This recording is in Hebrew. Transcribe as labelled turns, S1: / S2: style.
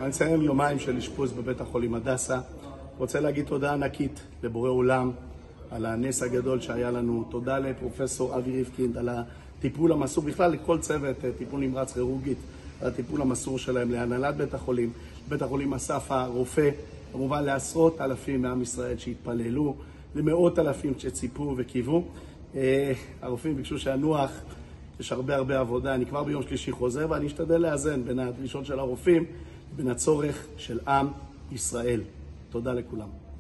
S1: אני אציין יומיים של אשפוז בבית החולים הדסה. רוצה להגיד תודה ענקית לבורא עולם על הנס הגדול שהיה לנו. תודה לפרופסור אבי ריבקינד על הטיפול המסור, בכלל לכל צוות טיפול נמרץ כירורגית, על הטיפול המסור שלהם, להנהלת בית החולים אסף הרופא, כמובן לעשרות אלפים מעם ישראל שהתפללו, למאות אלפים שציפו וקיוו. הרופאים ביקשו שאנוח, יש הרבה עבודה. אני כבר ביום שלישי חוזר ואני אשתדל לאזן בין הדרישות של הרופאים לבין הצורך של עם ישראל. תודה לכולם.